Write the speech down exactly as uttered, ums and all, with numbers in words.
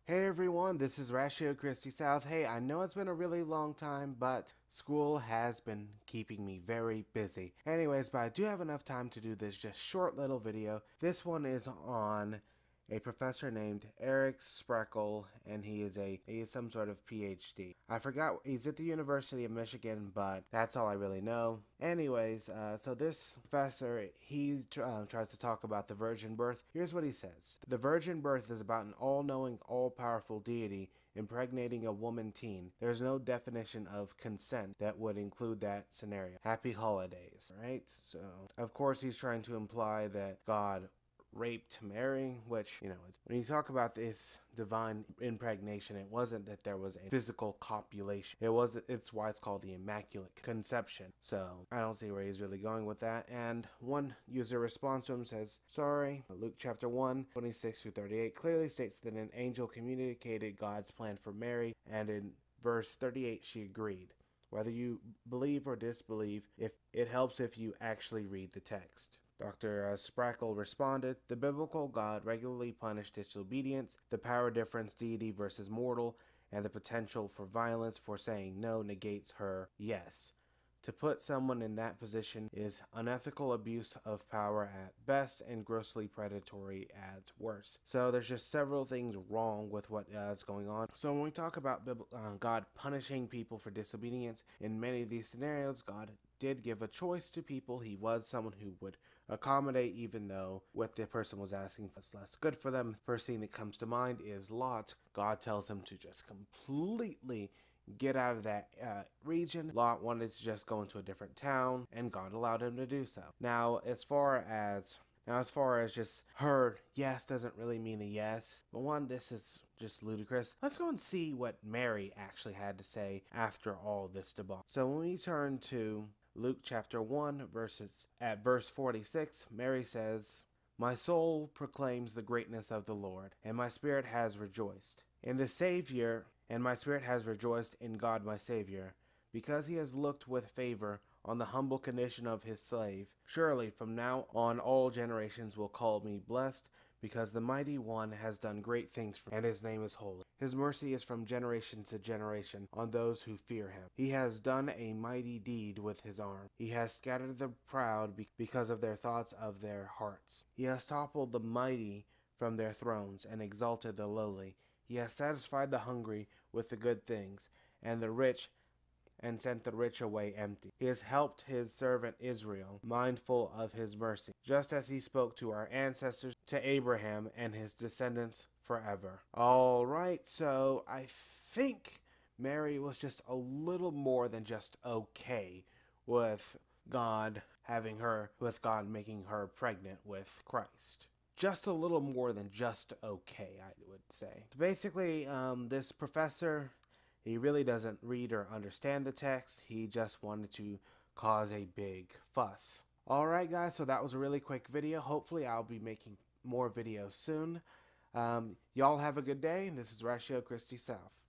Hey everyone, this is Ratio Christie South. Hey, I know it's been a really long time, but school has been keeping me very busy. Anyways, but I do have enough time to do this just short little video. This one is on a professor named Eric Spreckle, and he is a he is some sort of PhD. I forgot, he's at the University of Michigan, but that's all I really know. Anyways, uh, so this professor, he uh, tries to talk about the virgin birth. Here's what he says. The virgin birth is about an all-knowing, all-powerful deity impregnating a woman teen. There's no definition of consent that would include that scenario. Happy holidays, right? So, of course, he's trying to imply that God raped Mary, which, you know, it's, when you talk about this divine impregnation, it wasn't that there was a physical copulation. It was, it's why it's called the Immaculate Conception. So I don't see where he's really going with that. And one user response to him says, sorry, Luke chapter one, twenty-six through thirty-eight clearly states that an angel communicated God's plan for Mary, and in verse thirty-eight she agreed. Whether you believe or disbelieve, if it helps if you actually read the text. Doctor Uh, Sprackle responded, the biblical God regularly punished disobedience, the power difference deity versus mortal, and the potential for violence for saying no negates her yes. To put someone in that position is unethical abuse of power at best and grossly predatory at worst. So there's just several things wrong with what uh, is going on. So when we talk about uh, God punishing people for disobedience, in many of these scenarios, God did give a choice to people. He was someone who would accommodate, even though what the person was asking was less good for them. First thing that comes to mind is Lot. God tells him to just completely get out of that uh, region. Lot wanted to just go into a different town, and God allowed him to do so. Now, as far as Now, as far as just her yes doesn't really mean a yes. But one, this is just ludicrous. Let's go and see what Mary actually had to say after all this debacle. So when we turn to Luke chapter one, verses at verse forty-six, Mary says, my soul proclaims the greatness of the Lord, and my spirit has rejoiced in the Savior, and my spirit has rejoiced in God my Savior, because he has looked with favor on the humble condition of his slave. Surely from now on all generations will call me blessed, because the mighty one has done great things for me, and his name is holy. His mercy is from generation to generation on those who fear him. He has done a mighty deed with his arm. He has scattered the proud because of their thoughts of their hearts. He has toppled the mighty from their thrones and exalted the lowly. He has satisfied the hungry with the good things, and the rich and sent the rich away empty. He has helped his servant Israel, mindful of his mercy, just as he spoke to our ancestors, to Abraham and his descendants forever. All right, so I think Mary was just a little more than just okay with God having her, with God making her pregnant with Christ. Just a little more than just okay, I would say. Basically, um, this professor, he really doesn't read or understand the text. He just wanted to cause a big fuss. Alright guys, so that was a really quick video. Hopefully I'll be making more videos soon. Um, y'all have a good day. This is Ratio Christie South.